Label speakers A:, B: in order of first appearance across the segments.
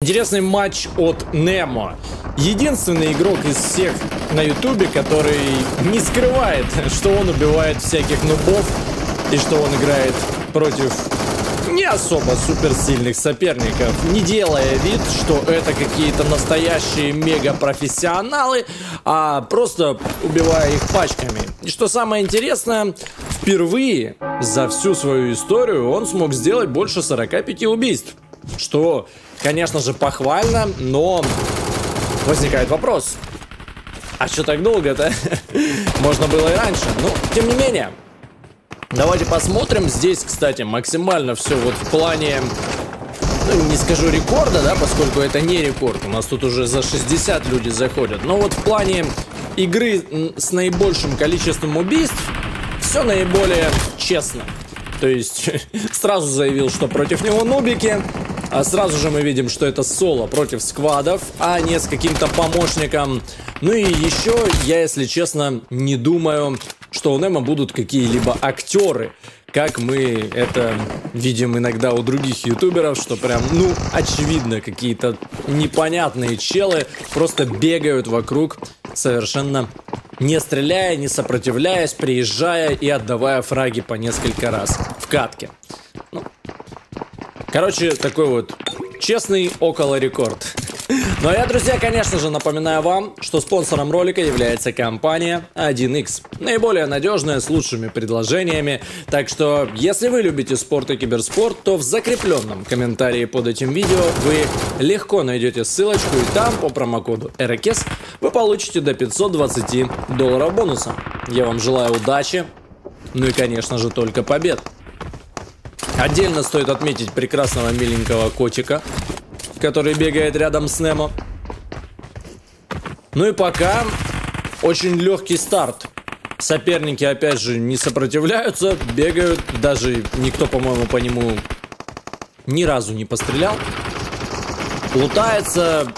A: Интересный матч от Немо. Единственный игрок из всех на ютубе, который не скрывает, что он убивает всяких нубов и что он играет против не особо суперсильных соперников, не делая вид, что это какие-то настоящие мега-профессионалы, а просто убивая их пачками. И что самое интересное, впервые за всю свою историю он смог сделать больше 45 убийств. Что, конечно же, похвально, но возникает вопрос. А что так долго-то? Можно было и раньше. Ну, тем не менее. Давайте посмотрим. Здесь, кстати, максимально все вот в плане, ну, не скажу рекорда, да, поскольку это не рекорд. У нас тут уже за 60 люди заходят. Но вот в плане игры с наибольшим количеством убийств все наиболее честно. То есть сразу заявил, что против него нубики. А сразу же мы видим, что это соло против сквадов, а не с каким-то помощником. Ну и еще я, если честно, не думаю, что у Немо будут какие-либо актеры, как мы это видим иногда у других ютуберов, что прям, ну, очевидно, какие-то непонятные челы просто бегают вокруг, совершенно не стреляя, не сопротивляясь, приезжая и отдавая фраги по несколько раз в катке. Ну, короче, такой вот честный около рекорд. Ну а я, друзья, конечно же, напоминаю вам, что спонсором ролика является компания 1x. Наиболее надежная, с лучшими предложениями. Так что, если вы любите спорт и киберспорт, то в закрепленном комментарии под этим видео вы легко найдете ссылочку, и там по промокоду RKS вы получите до $520 бонуса. Я вам желаю удачи, ну и, конечно же, только побед. Отдельно стоит отметить прекрасного миленького котика, который бегает рядом с Немо. Ну и пока очень легкий старт. Соперники, опять же, не сопротивляются, бегают. Даже никто, по-моему, по нему ни разу не пострелял. Лутается.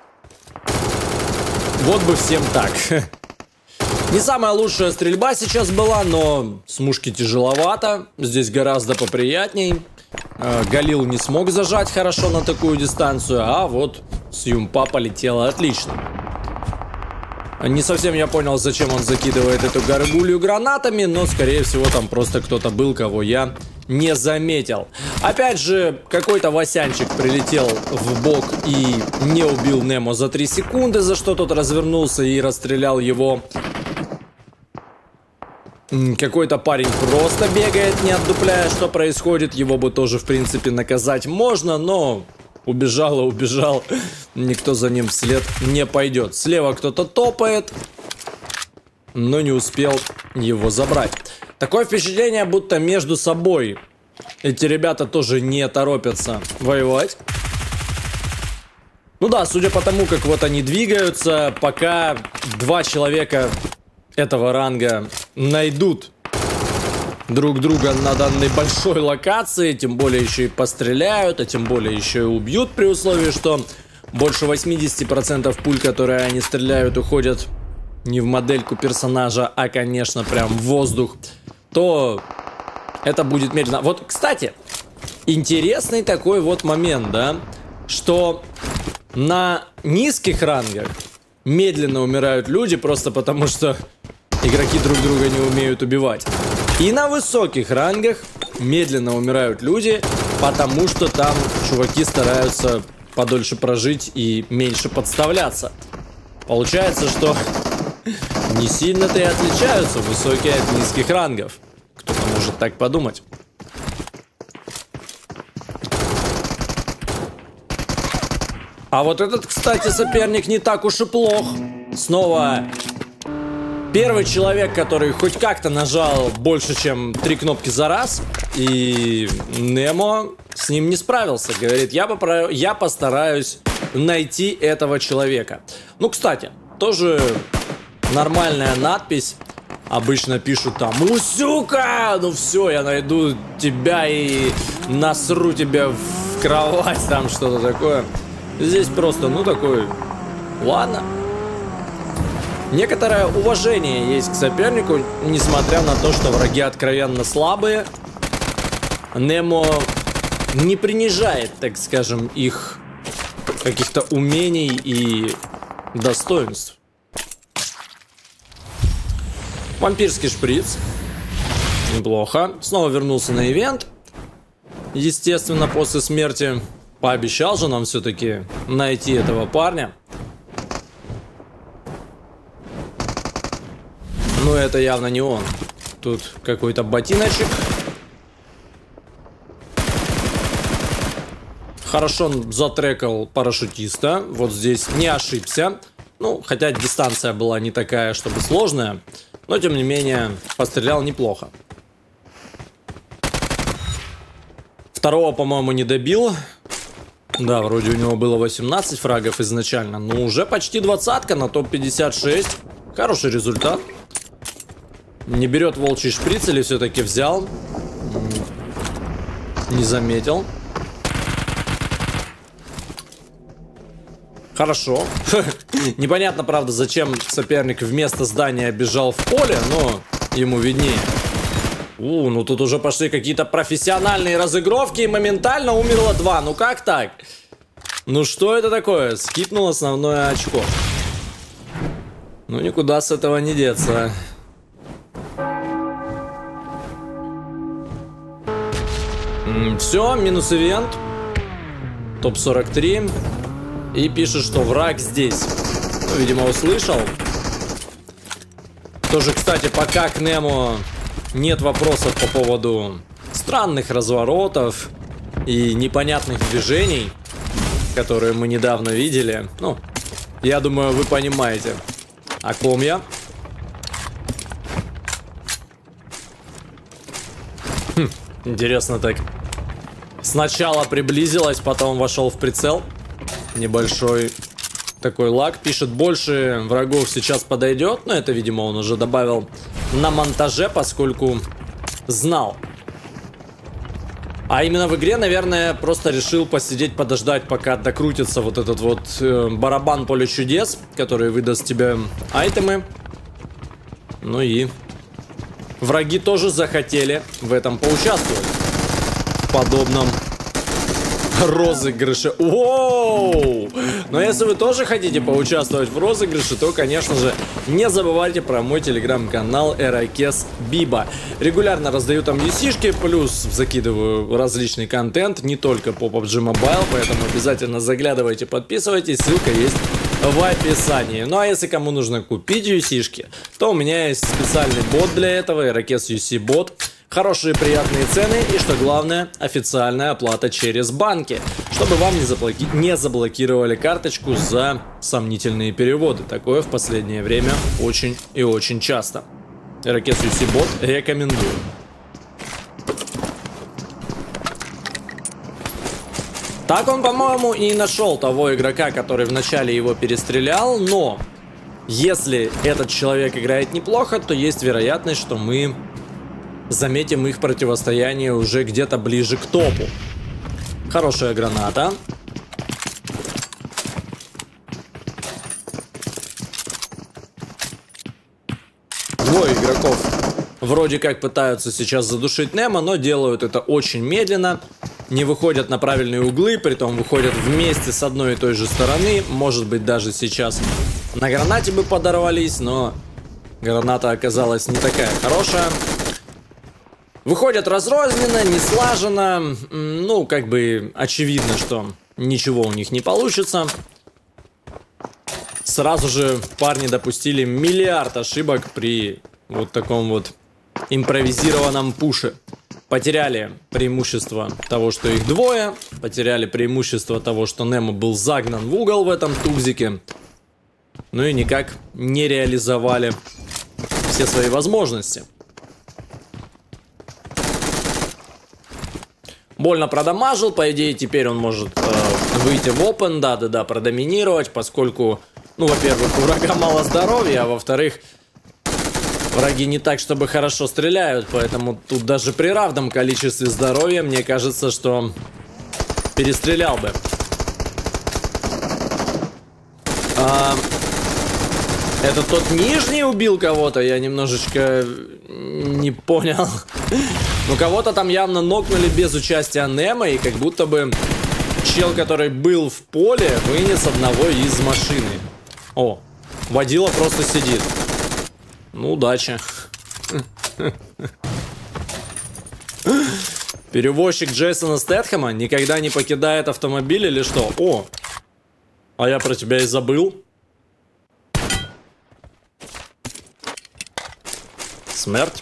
A: Вот бы всем так. Не самая лучшая стрельба сейчас была, но с мушки тяжеловато. Здесь гораздо поприятней. Галил не смог зажать хорошо на такую дистанцию, а вот с юмпа полетело отлично. Не совсем я понял, зачем он закидывает эту горгулью гранатами, но, скорее всего, там просто кто-то был, кого я не заметил. Опять же, какой-то Васянчик прилетел в бок и не убил Немо за 3 секунды, за что тот развернулся и расстрелял его. Какой-то парень просто бегает, не отдупляя, что происходит. Его бы тоже, в принципе, наказать можно, но убежал. Никто за ним вслед не пойдет. Слева кто-то топает, но не успел его забрать. Такое впечатление, будто между собой эти ребята тоже не торопятся воевать. Ну да, судя по тому, как вот они двигаются, пока 2 человека этого ранга найдут друг друга на данной большой локации, тем более еще и постреляют, а тем более еще и убьют, при условии, что больше 80% пуль, которые они стреляют, уходят не в модельку персонажа, а, конечно, прям в воздух, то это будет медленно. Вот, кстати, интересный такой вот момент, да, что на низких рангах медленно умирают люди просто потому, что игроки друг друга не умеют убивать. И на высоких рангах медленно умирают люди, потому что там чуваки стараются подольше прожить и меньше подставляться. Получается, что не сильно-то и отличаются высокие от низких рангов. Кто-то может так подумать. А вот этот, кстати, соперник не так уж и плох. Снова первый человек, который хоть как-то нажал больше, чем 3 кнопки за раз. И Немо с ним не справился. Говорит, я постараюсь найти этого человека. Ну, кстати, тоже нормальная надпись. Обычно пишут там: «Усюка! Ну все, я найду тебя и насру тебя в кровать», там что-то такое. Здесь просто, ну, такой, ладно. Некоторое уважение есть к сопернику, несмотря на то, что враги откровенно слабые. Немо не принижает, так скажем, их каких-то умений и достоинств. Вампирский шприц. Неплохо. Снова вернулся на ивент. Естественно, после смерти. Пообещал же нам все-таки найти этого парня. Но это явно не он. Тут какой-то ботиночек. Хорошо он затрекал парашютиста. Вот здесь не ошибся. Ну, хотя дистанция была не такая, чтобы сложная. Но, тем не менее, пострелял неплохо. Второго, по-моему, не добил. Да, вроде у него было 18 фрагов изначально. Но уже почти 20-ка на топ-56. Хороший результат. Не берет волчий шприц или все-таки взял? Не заметил. Хорошо. Непонятно, правда, зачем соперник вместо здания бежал в поле, но ему виднее. Ну тут уже пошли какие-то профессиональные разыгровки, и моментально умерло 2. Ну как так? Ну что это такое? Скипнул основное очко. Ну никуда с этого не деться. Все, минус ивент. Топ-43. И пишет, что враг здесь. Ну, видимо, услышал. Тоже, кстати, пока к Нему нет вопросов по поводу странных разворотов и непонятных движений, которые мы недавно видели. Ну, я думаю, вы понимаете, о ком я. Интересно так. Сначала приблизилась, потом вошел в прицел. Небольшой такой лаг. Пишет, больше врагов сейчас подойдет. Но это, видимо, он уже добавил на монтаже, поскольку знал. А именно в игре, наверное, просто решил посидеть, подождать, пока докрутится вот этот вот барабан поле чудес, который выдаст тебе айтемы. Ну и враги тоже захотели в этом поучаствовать. В подобном розыгрыше. Воу! Но если вы тоже хотите поучаствовать в розыгрыше, то, конечно же, не забывайте про мой телеграм-канал Ирокез Биба. Регулярно раздаю там юсишки, плюс закидываю различный контент, не только по PUBG Mobile, поэтому обязательно заглядывайте, подписывайтесь, ссылка есть в описании. Ну а если кому нужно купить юсишки, то у меня есть специальный бот для этого, Ирокез UC бот. Хорошие приятные цены и, что главное, официальная оплата через банки, чтобы вам не заблокировали карточку за сомнительные переводы. Такое в последнее время очень и очень часто. Ирокез UC бот рекомендую. Так он, по-моему, и нашел того игрока, который вначале его перестрелял, но если этот человек играет неплохо, то есть вероятность, что мы заметим их противостояние уже где-то ближе к топу. Хорошая граната. Двое игроков вроде как пытаются сейчас задушить Немо, но делают это очень медленно. Не выходят на правильные углы, притом выходят вместе с одной и той же стороны. Может быть, даже сейчас на гранате бы подорвались, но граната оказалась не такая хорошая. Выходят разрозненно, не слаженно. Ну, как бы очевидно, что ничего у них не получится. Сразу же парни допустили миллиард ошибок при вот таком вот импровизированном пуше. Потеряли преимущество того, что их двое. Потеряли преимущество того, что Немо был загнан в угол в этом тубзике. Ну и никак не реализовали все свои возможности. Больно продамажил, по идее теперь он может выйти в опен, да-да-да, продоминировать, поскольку, ну, во-первых, у врага мало здоровья, а во-вторых, враги не так, чтобы хорошо стреляют, поэтому тут даже при равном количестве здоровья, мне кажется, что перестрелял бы. Это тот нижний убил кого-то? Я немножечко не понял. Ну, кого-то там явно нокнули без участия Немо, и как будто бы чел, который был в поле, вынес одного из машины. О, водила просто сидит. Ну, удачи. Перевозчик Джейсона Стэтхэма никогда не покидает автомобиль или что? О, а я про тебя и забыл. Смерть.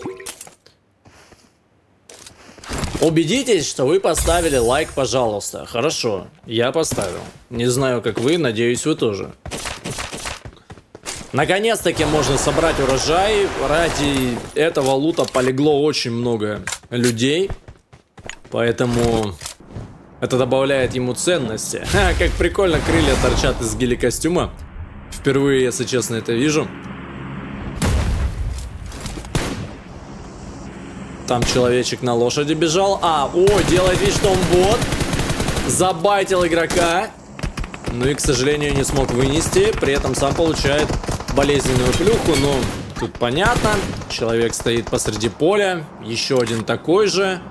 A: Убедитесь, что вы поставили лайк, пожалуйста. Хорошо, я поставил. Не знаю, как вы, надеюсь, вы тоже. Наконец-таки можно собрать урожай. Ради этого лута полегло очень много людей. Поэтому это добавляет ему ценности. Ха, как прикольно крылья торчат из геликостюма. Впервые, если честно, это вижу. Там человечек на лошади бежал. О, делает вид, что он бот. Забайтил игрока. Ну и, к сожалению, не смог вынести. При этом сам получает болезненную плюху. Но тут понятно. Человек стоит посреди поля. Еще один такой же.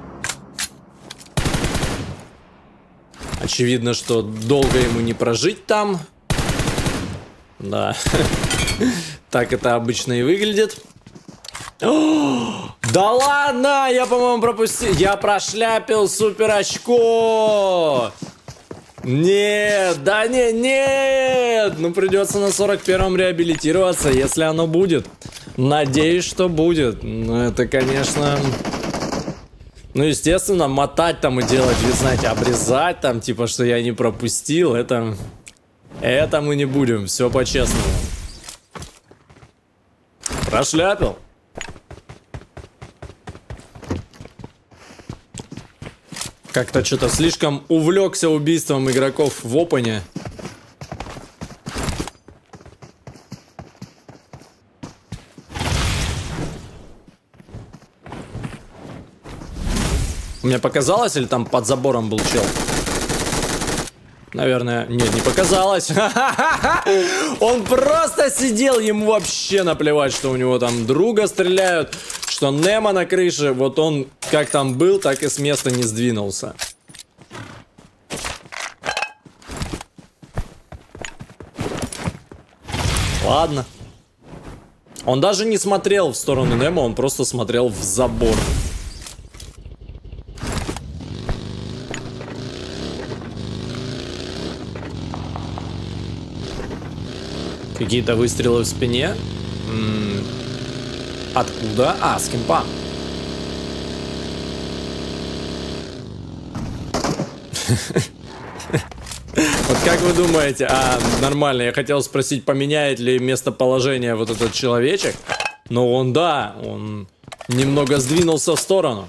A: Очевидно, что долго ему не прожить там. Да. Так это обычно и выглядит. Да ладно, я, по-моему, пропустил. Я прошляпил супер очко. Нет, да нет. Ну, придется на 41-м реабилитироваться, если оно будет. Надеюсь, что будет. Ну, это, конечно... Ну, естественно, мотать там и делать, вы знаете, обрезать там, типа, что я не пропустил. Это мы не будем, все по-честному. Прошляпил. Как-то что-то слишком увлекся убийством игроков в опене. Мне показалось, или там под забором был чел? Наверное, нет, не показалось. Он просто сидел, ему вообще наплевать, что у него там друга стреляют, что Немо на крыше. Вот он как там был, так и с места не сдвинулся. Ладно. Он даже не смотрел в сторону Немо, он просто смотрел в забор. Какие-то выстрелы в спине. Откуда? А, с кемпа. Вот как вы думаете? Нормально, я хотел спросить, поменяет ли местоположение вот этот человечек. Но он, да, он немного сдвинулся в сторону.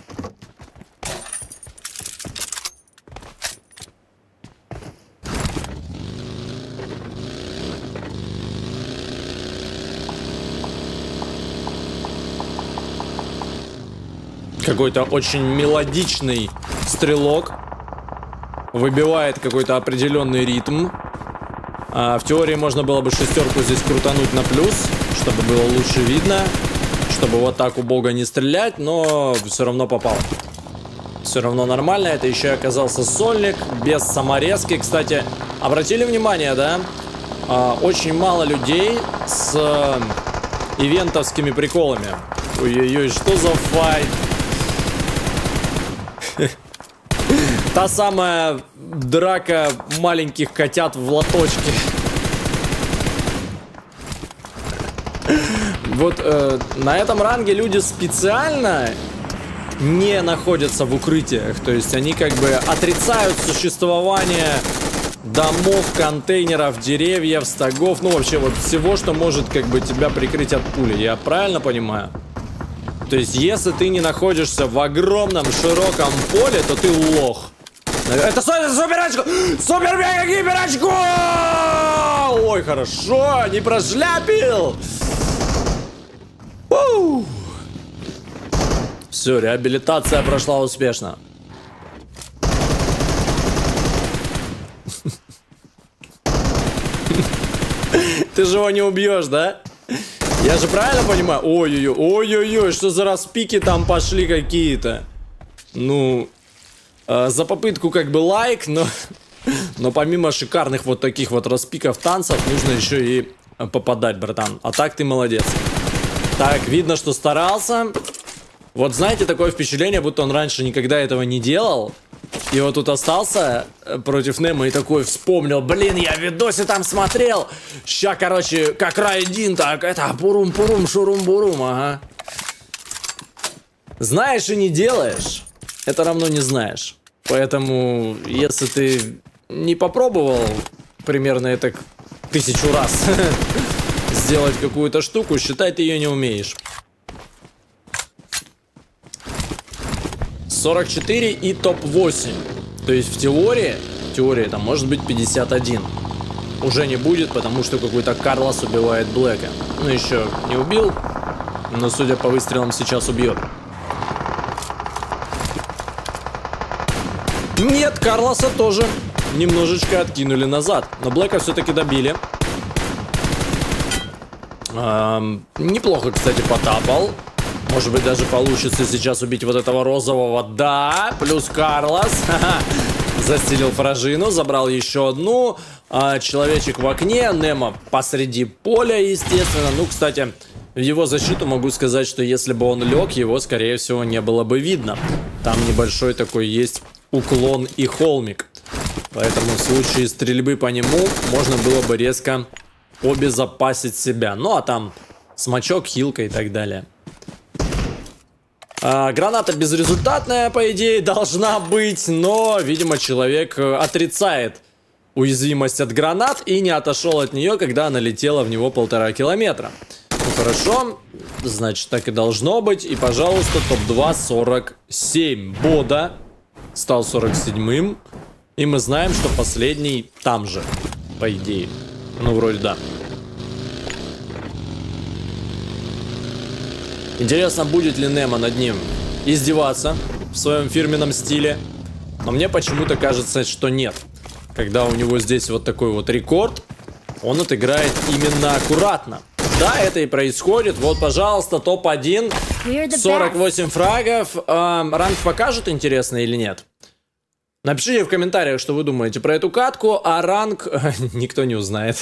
A: Какой-то очень мелодичный стрелок. Выбивает какой-то определенный ритм. В теории можно было бы шестерку здесь крутануть на плюс, чтобы было лучше видно. Чтобы вот так у бога не стрелять, но все равно попал. Все равно нормально. Это еще и оказался сольник без саморезки. Кстати, обратили внимание, да? Очень мало людей с ивентовскими приколами. Ой-ой-ой, что за файт? Та самая драка маленьких котят в лоточке. Вот на этом ранге люди специально не находятся в укрытиях. То есть они как бы отрицают существование домов, контейнеров, деревьев, стогов. Ну вообще вот всего, что может как бы тебя прикрыть от пули. Я правильно понимаю? То есть, если ты не находишься в огромном широком поле, то ты лох. Это супер-очко! Супер-мега-гипер-очко! Ой, хорошо, не прошляпил! Все, реабилитация прошла успешно. Ты же его не убьешь, да? Я же правильно понимаю? Ой-ой-ой, ой-ой-ой, что за распики там пошли какие-то? Ну, За попытку как бы лайк, но помимо шикарных вот таких вот распиков танцев, нужно еще и попадать, братан. А так ты молодец. Так, видно, что старался. Вот знаете, такое впечатление, будто он раньше никогда этого не делал. И вот тут остался против Немо и такой вспомнил: блин, я в видосе там смотрел. Ща, короче, как Райдин, так это пурум-пурум, шурум-бурум, ага. Знаешь и не делаешь, это равно не знаешь. Поэтому, если ты не попробовал примерно это 1000 раз сделать какую-то штуку, считай, ты ее не умеешь. 44 и топ-8. То есть в теории там может быть 51. Уже не будет, потому что какой-то Карлос убивает Блэка. Ну, еще не убил, но, судя по выстрелам, сейчас убьет. Нет, Карлоса тоже немножечко откинули назад. Но Блэка все-таки добили. Неплохо, кстати, потапал. Может быть, даже получится сейчас убить вот этого розового. Да, плюс Карлос. Застелил фражину, забрал еще одну. Человечек в окне. Немо посреди поля, естественно. Ну, кстати, в его защиту могу сказать, что если бы он лег, его, скорее всего, не было бы видно. Там небольшой такой есть уклон и холмик. Поэтому в случае стрельбы по нему можно было бы резко обезопасить себя. Ну, а там смачок, хилка и так далее. Граната безрезультатная, по идее, должна быть, но, видимо, человек отрицает уязвимость от гранат и не отошел от нее, когда она летела в него 1,5 километра. Ну, хорошо, значит, так и должно быть. И, пожалуйста, топ-2 47. Бода стал 47-м. И мы знаем, что последний там же, по идее. Ну, вроде да. Интересно, будет ли Немо над ним издеваться в своем фирменном стиле. Но мне почему-то кажется, что нет. Когда у него здесь вот такой вот рекорд, он отыграет именно аккуратно. Да, это и происходит. Вот, пожалуйста, топ-1. 48 фрагов. Ранг покажет, интересно или нет? Напишите в комментариях, что вы думаете про эту катку, а ранг никто не узнает.